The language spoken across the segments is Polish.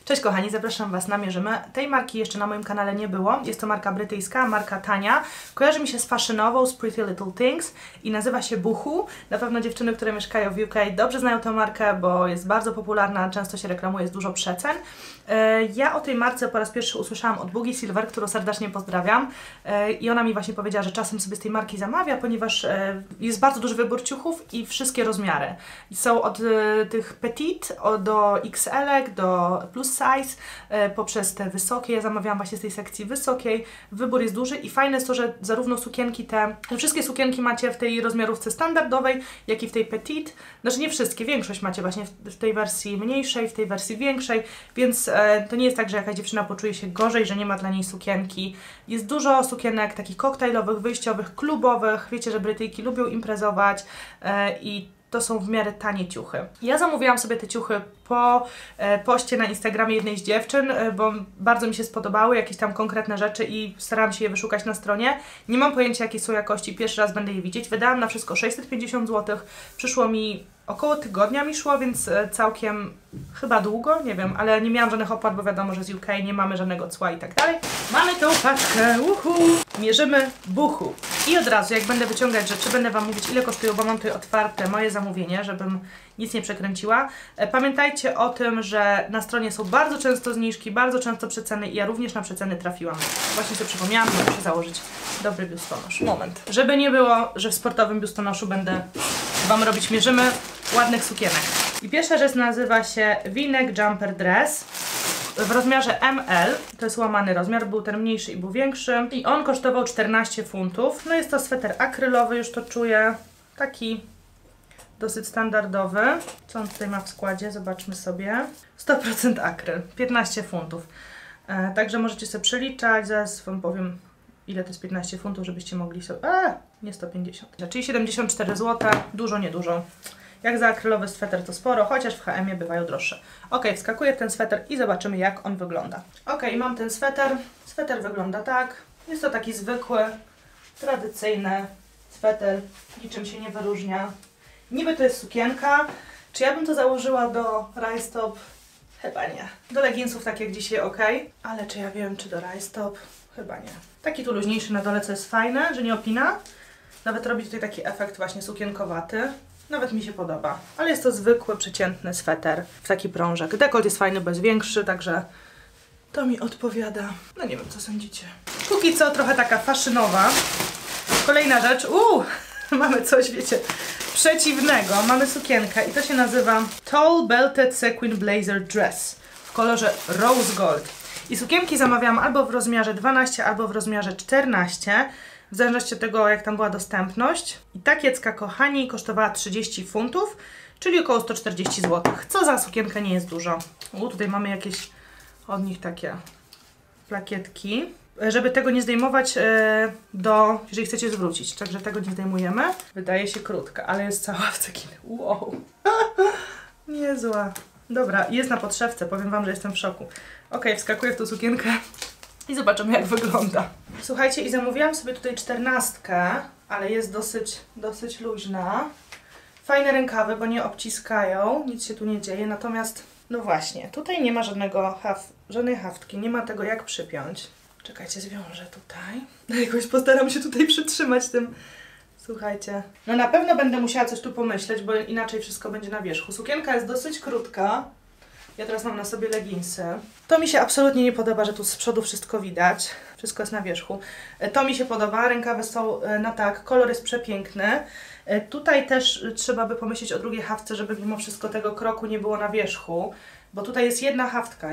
Cześć kochani, zapraszam Was na Mierzymy. Tej marki jeszcze na moim kanale nie było. Jest to marka brytyjska, marka tania. Kojarzy mi się z fashionową, z Pretty Little Things i nazywa się Boohoo. Na pewno dziewczyny, które mieszkają w UK dobrze znają tę markę, bo jest bardzo popularna, często się reklamuje, jest dużo przecen. Ja o tej marce po raz pierwszy usłyszałam od Bugi Silver, którą serdecznie pozdrawiam. I ona mi właśnie powiedziała, że czasem sobie z tej marki zamawia, ponieważ jest bardzo duży wybór ciuchów i wszystkie rozmiary. I są od tych petit do XL, do plus size, poprzez te wysokie. Ja zamawiałam właśnie z tej sekcji wysokiej. Wybór jest duży i fajne jest to, że zarówno sukienki wszystkie sukienki macie w tej rozmiarówce standardowej, jak i w tej petit. Znaczy nie wszystkie, większość macie właśnie w tej wersji mniejszej, w tej wersji większej, więc to nie jest tak, że jakaś dziewczyna poczuje się gorzej, że nie ma dla niej sukienki. Jest dużo sukienek takich koktajlowych, wyjściowych, klubowych. Wiecie, że Brytyjki lubią imprezować i to są w miarę tanie ciuchy. Ja zamówiłam sobie te ciuchy po poście na Instagramie jednej z dziewczyn, bo bardzo mi się spodobały jakieś tam konkretne rzeczy i starałam się je wyszukać na stronie. Nie mam pojęcia, jakiej są jakości, pierwszy raz będę je widzieć. Wydałam na wszystko 650 zł, przyszło mi około tygodnia więc całkiem chyba długo, nie wiem, ale nie miałam żadnych opłat, bo wiadomo, że z UK nie mamy żadnego cła i tak dalej. Mamy tą paczkę, Mierzymy Boohoo. I od razu, jak będę wyciągać rzeczy, będę Wam mówić, ile kosztują, bo mam tutaj otwarte moje zamówienie, żebym nic nie przekręciła. Pamiętajcie o tym, że na stronie są bardzo często zniżki, bardzo często przeceny i ja również na przeceny trafiłam. Właśnie sobie przypomniałam, że muszę założyć dobry biustonosz. Moment. Żeby nie było, że w sportowym biustonoszu będę Wam robić Mierzymy ładnych sukienek. I pierwsza rzecz nazywa się V-neck jumper dress w rozmiarze ML, to jest łamany rozmiar, był ten mniejszy i był większy i on kosztował 14 funtów. No jest to sweter akrylowy, już to czuję, taki dosyć standardowy. Co on tutaj ma w składzie? Zobaczmy sobie. 100% akryl, 15 funtów. Także możecie sobie przeliczać, zaraz Wam powiem, ile to jest 15 funtów, żebyście mogli sobie... nie 150. Czyli 74 zł, dużo, niedużo. Jak za akrylowy sweter to sporo, chociaż w H&M bywają droższe. Ok, wskakuję w ten sweter i zobaczymy, jak on wygląda. Ok, mam ten sweter. Sweter wygląda tak. Jest to taki zwykły, tradycyjny sweter. Niczym się nie wyróżnia. Niby to jest sukienka. Czy ja bym to założyła do rajstop? Chyba nie. Do leginsów tak jak dzisiaj ok. Ale czy ja wiem, czy do rajstop? Chyba nie. Taki tu luźniejszy na dole, co jest fajne, że nie opina. Nawet robi tutaj taki efekt właśnie sukienkowaty. Nawet mi się podoba. Ale jest to zwykły, przeciętny sweter w taki prążek. Dekolt jest fajny, bo jest większy, także to mi odpowiada. No nie wiem, co sądzicie. Póki co trochę taka faszynowa. Kolejna rzecz. Mamy coś, wiecie, przeciwnego. Mamy sukienkę i to się nazywa Tall Belted Sequin Blazer Dress w kolorze Rose Gold. I sukienki zamawiałam albo w rozmiarze 12, albo w rozmiarze 14. W zależności od tego, jak tam była dostępność. I ta kiecka, kochani, kosztowała 30 funtów, czyli około 140 zł. Co za sukienkę nie jest dużo. Tutaj mamy jakieś od nich takie plakietki. Żeby tego nie zdejmować jeżeli chcecie zwrócić. Także tego nie zdejmujemy. Wydaje się krótka, ale jest cała w cekiny. Wow. Niezła. Dobra, jest na podszewce. Powiem Wam, że jestem w szoku. Ok, wskakuję w tą sukienkę i zobaczymy, jak wygląda. Słuchajcie, i zamówiłam sobie tutaj 14, ale jest dosyć luźna. Fajne rękawy, bo nie obciskają, nic się tu nie dzieje, natomiast, no właśnie, tutaj nie ma żadnej haftki, nie ma tego jak przypiąć. Czekajcie, zwiążę tutaj. Jakoś postaram się tutaj przytrzymać tym. Słuchajcie, no na pewno będę musiała coś tu pomyśleć, bo inaczej wszystko będzie na wierzchu. Sukienka jest dosyć krótka. Ja teraz mam na sobie leginsy. To mi się absolutnie nie podoba, że tu z przodu wszystko widać. Wszystko jest na wierzchu. To mi się podoba. Rękawy są na tak. Kolor jest przepiękny. Tutaj też trzeba by pomyśleć o drugiej haftce, żeby mimo wszystko tego kroku nie było na wierzchu. Bo tutaj jest jedna haftka.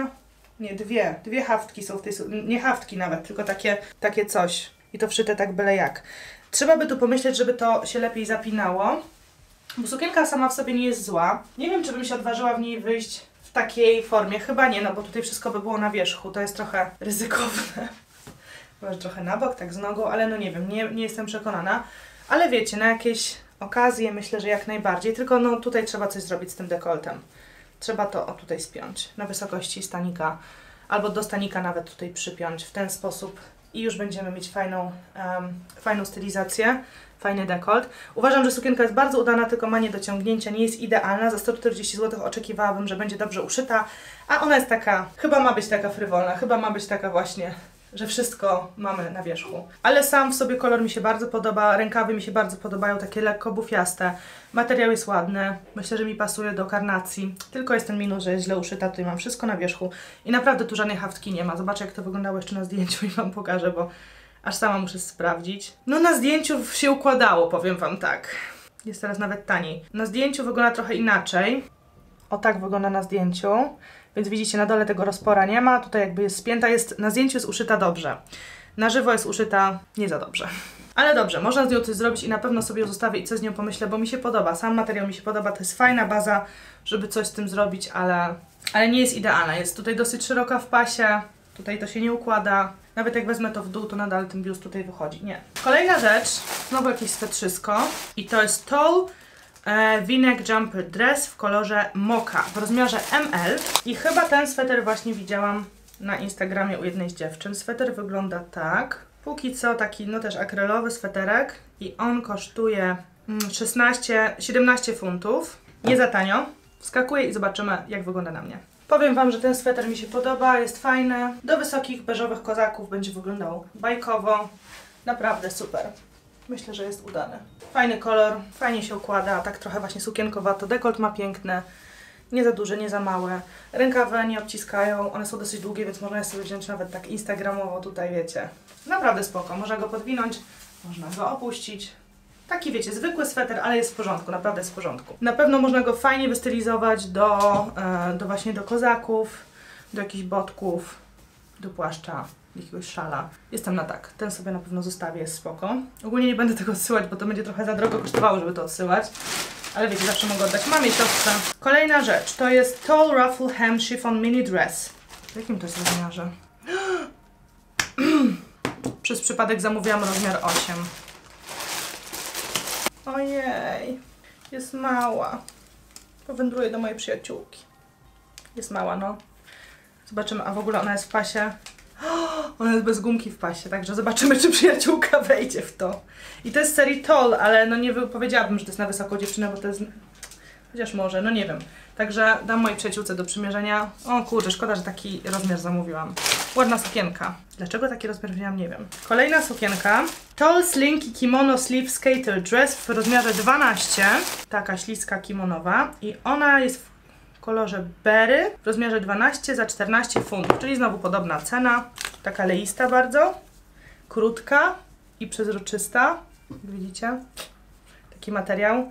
Dwie haftki są w tej... Nie haftki nawet, tylko takie coś. I to wszyte tak byle jak. Trzeba by tu pomyśleć, żeby to się lepiej zapinało. Bo sukienka sama w sobie nie jest zła. Nie wiem, czy bym się odważyła w niej wyjść w takiej formie. Chyba nie, no bo tutaj wszystko by było na wierzchu. To jest trochę ryzykowne. Może trochę na bok, tak z nogą, ale no nie wiem, nie jestem przekonana. Ale wiecie, na jakieś okazje myślę, że jak najbardziej. Tylko no tutaj trzeba coś zrobić z tym dekoltem. Trzeba to tutaj spiąć na wysokości stanika. Albo do stanika nawet tutaj przypiąć w ten sposób. i już będziemy mieć fajną stylizację, fajny dekolt. Uważam, że sukienka jest bardzo udana, tylko ma niedociągnięcia, nie jest idealna. Za 140 zł oczekiwałabym, że będzie dobrze uszyta, a ona jest taka, chyba ma być taka frywolna, chyba ma być taka właśnie, że wszystko mamy na wierzchu. Ale sam w sobie kolor mi się bardzo podoba, rękawy mi się bardzo podobają, takie lekko bufiaste. Materiał jest ładny, myślę, że mi pasuje do karnacji. Tylko jest ten minus, że jest źle uszyta, tutaj mam wszystko na wierzchu. I naprawdę tu żadnej haftki nie ma. Zobaczę, jak to wyglądało jeszcze na zdjęciu i Wam pokażę, bo aż sama muszę sprawdzić. No na zdjęciu się układało, powiem Wam tak. Jest teraz nawet taniej. Na zdjęciu wygląda trochę inaczej. O tak wygląda na zdjęciu. Więc widzicie, na dole tego rozpora nie ma. Tutaj jakby jest spięta, na zdjęciu jest uszyta dobrze. Na żywo jest uszyta nie za dobrze. Ale dobrze, można z nią coś zrobić i na pewno sobie ją zostawię i coś z nią pomyślę, bo mi się podoba. Sam materiał mi się podoba, to jest fajna baza, żeby coś z tym zrobić, ale nie jest idealna. Jest tutaj dosyć szeroka w pasie, tutaj to się nie układa. Nawet jak wezmę to w dół, to nadal ten biust tutaj wychodzi. Nie. Kolejna rzecz, znowu jakieś swetrzysko i to jest Tall V-neck jumper dress w kolorze mocha w rozmiarze ML i chyba ten sweter właśnie widziałam na Instagramie u jednej z dziewczyn. Sweter wygląda tak. Póki co taki no też akrylowy sweterek i on kosztuje 17 funtów. Nie za tanio. Wskakuję i zobaczymy, jak wygląda na mnie. Powiem Wam, że ten sweter mi się podoba, jest fajny. Do wysokich beżowych kozaków będzie wyglądał bajkowo. Naprawdę super. Myślę, że jest udany. Fajny kolor, fajnie się układa, tak trochę właśnie sukienkowato. Dekolt ma piękny, nie za duży, nie za małe. Rękawy nie obciskają, one są dosyć długie, więc można je sobie wziąć nawet tak instagramowo tutaj, wiecie. Naprawdę spoko, można go podwinąć, można go opuścić. Taki, wiecie, zwykły sweter, ale jest w porządku, naprawdę jest w porządku. Na pewno można go fajnie wystylizować właśnie do kozaków, do jakichś botków, do płaszcza, jakiegoś szala. Jestem na tak. Ten sobie na pewno zostawię, jest spoko. Ogólnie nie będę tego odsyłać, bo to będzie trochę za drogo kosztowało, żeby to odsyłać. Ale wiecie, zawsze mogę oddać mamie, siostrze. Kolejna rzecz, to jest Tall Ruffle Hem Chiffon Mini Dress. W jakim to jest rozmiarze? Przez przypadek zamówiłam rozmiar 8. Ojej, jest mała. Powędruję do mojej przyjaciółki. Jest mała, no. Zobaczymy, a w ogóle ona jest w pasie. Ona jest bez gumki w pasie, także zobaczymy, czy przyjaciółka wejdzie w to. I to jest z serii Tall, ale no nie powiedziałabym, że to jest na wysoką dziewczynę, bo to jest... Chociaż może, no nie wiem. Także dam mojej przyjaciółce do przymierzenia. O kurczę, szkoda, że taki rozmiar zamówiłam. Ładna sukienka. Dlaczego taki rozmiar wzięłam, nie wiem. Kolejna sukienka. Tall Slinky Kimono Sleeve Skater Dress w rozmiarze 12. Taka śliska kimonowa. I ona jest w kolorze berry w rozmiarze 12 za 14 funtów. Czyli znowu podobna cena. Taka leista bardzo. Krótka i przezroczysta. Jak widzicie. Taki materiał.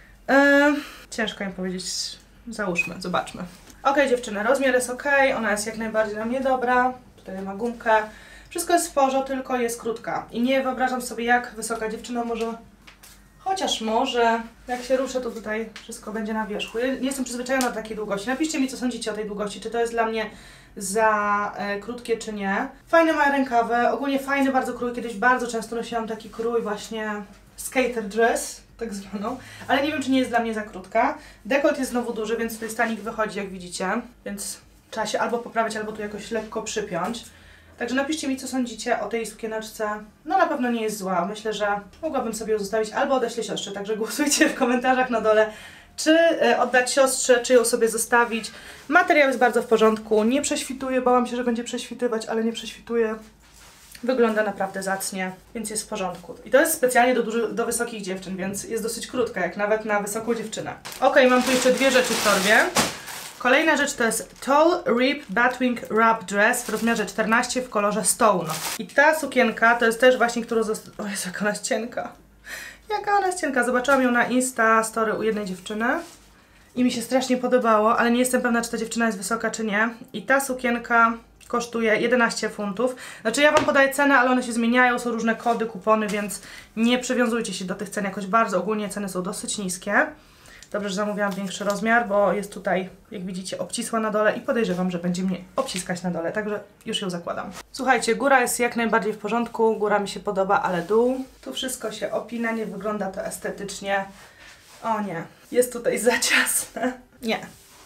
Ciężko im powiedzieć. Załóżmy, zobaczmy. Ok, dziewczyny, rozmiar jest ok, ona jest jak najbardziej na mnie dobra. Tutaj ma gumkę. Wszystko jest w porządku, tylko jest krótka. I nie wyobrażam sobie, jak wysoka dziewczyna może... Chociaż może, jak się ruszę, to tutaj wszystko będzie na wierzchu. Ja nie jestem przyzwyczajona do takiej długości. Napiszcie mi, co sądzicie o tej długości. Czy to jest dla mnie za krótkie, czy nie. Fajne ma rękawy. Ogólnie fajny bardzo krój. Kiedyś bardzo często nosiłam taki krój właśnie skater dress, tak zwaną. Ale nie wiem, czy nie jest dla mnie za krótka. Dekolt jest znowu duży, więc tutaj stanik wychodzi, jak widzicie. Więc trzeba się albo poprawić, albo tu jakoś lekko przypiąć. Także napiszcie mi, co sądzicie o tej sukieneczce. No na pewno nie jest zła. Myślę, że mogłabym sobie ją zostawić albo odeślę siostrze. Także głosujcie w komentarzach na dole, czy oddać siostrze, czy ją sobie zostawić. Materiał jest bardzo w porządku. Nie prześwituje. Bałam się, że będzie prześwitywać, ale nie prześwituje. Wygląda naprawdę zacnie, więc jest w porządku. I to jest specjalnie do wysokich dziewczyn, więc jest dosyć krótka, jak nawet na wysoką dziewczynę. Ok, mam tu jeszcze dwie rzeczy w torbie. Kolejna rzecz to jest Tall Rip Batwing Wrap Dress w rozmiarze 14 w kolorze Stone. I ta sukienka to jest też właśnie, którą O Jezu, jaka ona jest cienka. Jaka ona jest cienka. Zobaczyłam ją na Insta Story u jednej dziewczyny i mi się strasznie podobało, ale nie jestem pewna, czy ta dziewczyna jest wysoka, czy nie. I ta sukienka kosztuje 11 funtów. Znaczy ja Wam podaję cenę, ale one się zmieniają, są różne kody, kupony, więc nie przywiązujcie się do tych cen jakoś bardzo. Ogólnie ceny są dosyć niskie. Dobrze, że zamówiłam większy rozmiar, bo jest tutaj, jak widzicie, obcisła na dole i podejrzewam, że będzie mnie obciskać na dole, także już ją zakładam. Słuchajcie, góra jest jak najbardziej w porządku, góra mi się podoba, ale dół, tu wszystko się opina, nie wygląda to estetycznie. O nie, jest tutaj za ciasne. Nie,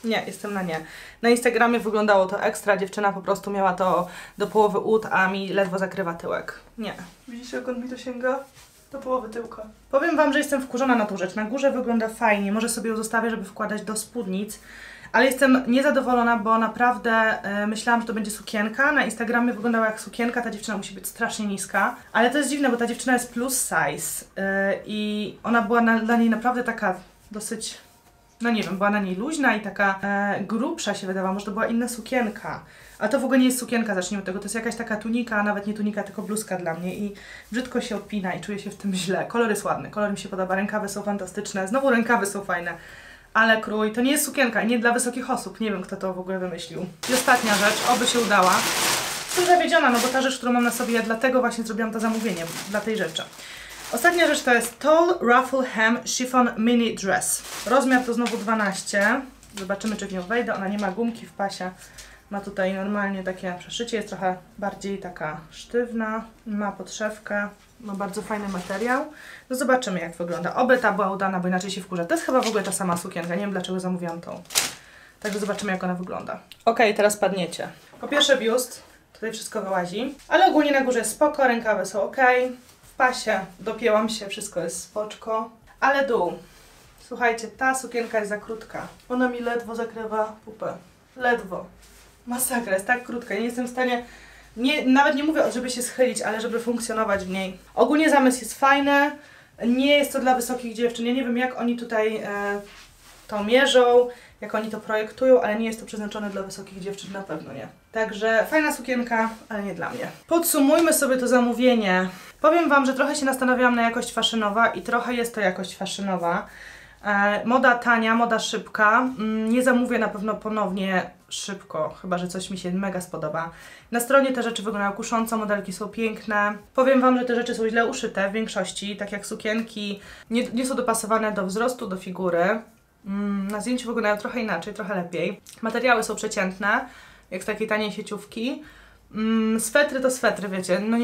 Nie, jestem na nie. Na Instagramie wyglądało to ekstra, dziewczyna po prostu miała to do połowy ud, a mi ledwo zakrywa tyłek. Nie. Widzicie, jak on mi to sięga? Do połowy tyłka. Powiem wam, że jestem wkurzona na tą rzecz. Na górze wygląda fajnie, może sobie ją zostawię, żeby wkładać do spódnic, ale jestem niezadowolona, bo naprawdę myślałam, że to będzie sukienka. Na Instagramie wyglądała jak sukienka, ta dziewczyna musi być strasznie niska. Ale to jest dziwne, bo ta dziewczyna jest plus size i ona była dla niej naprawdę taka dosyć, no nie wiem, była na niej luźna i taka grubsza się wydawała, może to była inna sukienka. A to w ogóle nie jest sukienka, zacznijmy od tego, to jest jakaś taka tunika, a nawet nie tunika, tylko bluzka dla mnie i brzydko się odpina i czuję się w tym źle. Kolor jest ładny, kolor mi się podoba, rękawy są fantastyczne, znowu rękawy są fajne. Ale krój, to nie jest sukienka i nie dla wysokich osób. Nie wiem, kto to w ogóle wymyślił. I ostatnia rzecz, oby się udała. Jestem zawiedziona, no bo ta rzecz, którą mam na sobie, ja dlatego właśnie zrobiłam to zamówienie, dla tej rzeczy. Ostatnia rzecz to jest Tall Ruffle Hem Chiffon Mini Dress. Rozmiar to znowu 12. Zobaczymy, czy w nią wejdę. Ona nie ma gumki w pasie. Ma tutaj normalnie takie przeszycie, jest trochę bardziej taka sztywna. Ma podszewkę. Ma bardzo fajny materiał. No zobaczymy, jak wygląda. Oby ta była udana, bo inaczej się wkurzę. To jest chyba w ogóle ta sama sukienka. Nie wiem, dlaczego zamówiłam tą. Także zobaczymy, jak ona wygląda. Ok, teraz padniecie. Po pierwsze biust. Tutaj wszystko wyłazi. Ale ogólnie na górze jest spoko. Rękawy są ok. W pasie dopięłam się. Wszystko jest spoczko. Ale dół. Słuchajcie, ta sukienka jest za krótka. Ona mi ledwo zakrywa pupę. Ledwo. Masakra, jest tak krótka. Nie jestem w stanie... nawet nie mówię, żeby się schylić, ale żeby funkcjonować w niej. Ogólnie zamysł jest fajny, nie jest to dla wysokich dziewczyn. Ja nie wiem, jak oni tutaj to mierzą, jak oni to projektują, ale nie jest to przeznaczone dla wysokich dziewczyn, na pewno nie. Także fajna sukienka, ale nie dla mnie. Podsumujmy sobie to zamówienie. Powiem wam, że trochę się nastawiałam na jakość faszynowa i trochę jest to jakość faszynowa. Moda tania, moda szybka. Nie zamówię na pewno ponownie szybko, chyba że coś mi się mega spodoba. Na stronie te rzeczy wyglądają kusząco, modelki są piękne. Powiem wam, że te rzeczy są źle uszyte w większości, tak jak sukienki nie są dopasowane do wzrostu, do figury. Na zdjęciu wyglądają trochę inaczej, trochę lepiej. Materiały są przeciętne, jak z takiej taniej sieciówki. Swetry to swetry, wiecie, no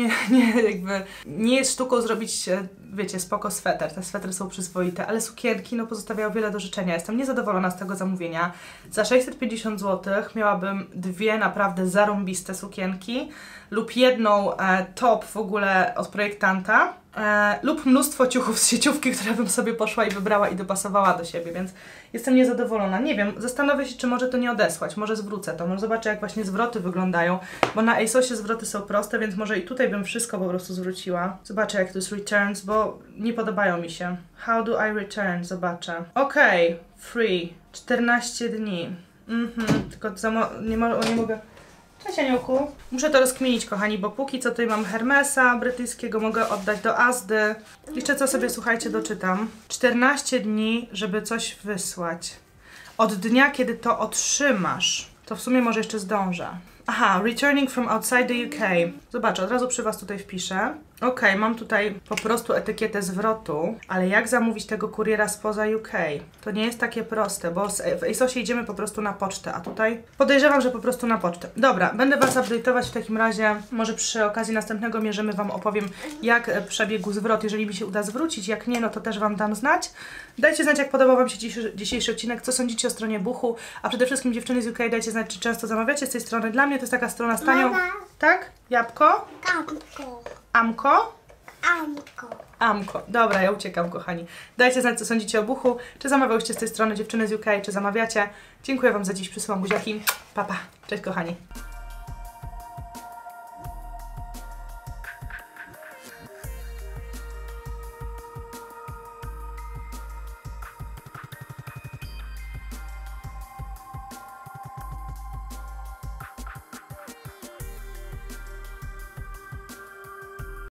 nie jest sztuką zrobić, wiecie, spoko sweter, te swetry są przyzwoite, ale sukienki no pozostawiają wiele do życzenia. Jestem niezadowolona z tego zamówienia. Za 650 zł miałabym dwie naprawdę zarąbiste sukienki lub jedną top w ogóle od projektanta lub mnóstwo ciuchów z sieciówki, które bym sobie poszła i wybrała i dopasowała do siebie, więc jestem niezadowolona. Nie wiem, zastanowię się, czy może to nie odesłać, może zwrócę to, może zobaczę, jak właśnie zwroty wyglądają, bo na ASOSie zwroty są proste, więc może i tutaj bym wszystko po prostu zwróciła. Zobaczę, jak to jest returns, bo nie podobają mi się. How do I return? Zobaczę. Okej, free, 14 dni. Tylko nie mogę... Cześć Aniołku. Muszę to rozkminić, kochani, bo póki co tutaj mam Hermesa brytyjskiego, mogę oddać do Asdy. Jeszcze co sobie, słuchajcie, doczytam. 14 dni, żeby coś wysłać. Od dnia, kiedy to otrzymasz. To w sumie może jeszcze zdążę. Aha, returning from outside the UK. Zobaczę, od razu przy was tutaj wpiszę. Ok, mam tutaj po prostu etykietę zwrotu, ale jak zamówić tego kuriera spoza UK? To nie jest takie proste, bo w ASOSie idziemy po prostu na pocztę, a tutaj podejrzewam, że po prostu na pocztę. Dobra, będę was update'ować w takim razie, może przy okazji następnego mierzymy wam opowiem, jak przebiegł zwrot, jeżeli mi się uda zwrócić, jak nie, no to też wam dam znać. Dajcie znać, jak podobał wam się dzisiejszy odcinek, co sądzicie o stronie Buchu, a przede wszystkim dziewczyny z UK dajcie znać, czy często zamawiacie z tej strony. Dla mnie to jest taka strona z tanią... Mama. Tak? Jabłko? Amko. Amko? Amko. Amko. Dobra, ja uciekam, kochani. Dajcie znać, co sądzicie o Buchu. Czy zamawiałyście z tej strony dziewczyny z UK, czy zamawiacie. Dziękuję wam za dziś. Przysyłam buziaki. Pa, pa. Cześć, kochani.